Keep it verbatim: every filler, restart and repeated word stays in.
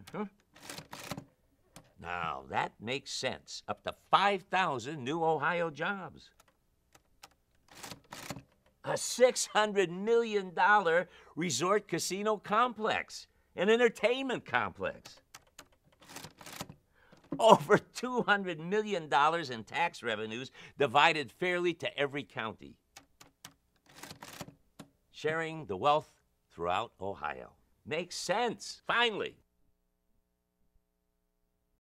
Uh-huh. Now, that makes sense. Up to five thousand new Ohio jobs. A six hundred million dollar resort casino complex, an entertainment complex. Over two hundred million dollars in tax revenues divided fairly to every county. Sharing the wealth throughout Ohio. Makes sense, finally.